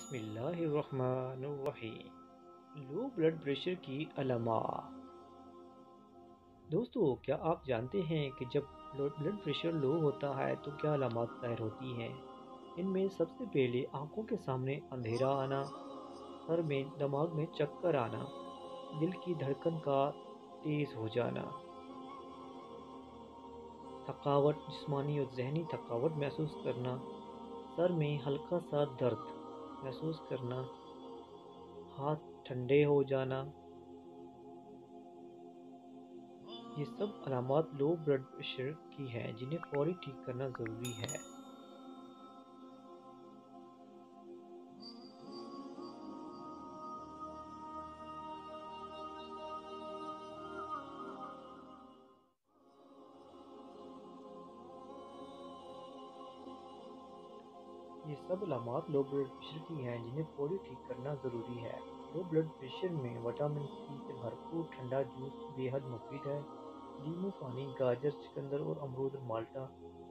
بسم اللہ الرحمن الرحیم۔ لو بلڈ پریشر کی علامات۔ دوستو، کیا آپ جانتے ہیں کہ جب بلڈ پریشر لو ہوتا ہے تو کیا علامات ظاہر ہوتی ہیں؟ ان میں سب سے پہلے آنکھوں کے سامنے اندھیرا آنا، سر میں دماغ میں چکر آنا، دل کی دھڑکن کا تیز ہو جانا، تھکاوٹ، جسمانی اور ذہنی تھکاوٹ محسوس کرنا، سر میں ہلکا سا درد محسوس کرنا، ہاتھ ٹھنڈے ہو جانا۔ یہ سب علامات لو بلڈ پریشر کی ہیں جنہیں فوری ٹھیک کرنا ضروری ہے۔ یہ سب علامات لو بلڈ پریشر کی ہیں جنہیں فوری ٹھیک کرنا ضروری ہے۔ لو بلڈ پریشر میں وٹامن سی سے بھرپور ٹھنڈا جوس بے حد مفید ہے۔ لیموں پانی، گاجر، چقندر اور امرود اور مالٹا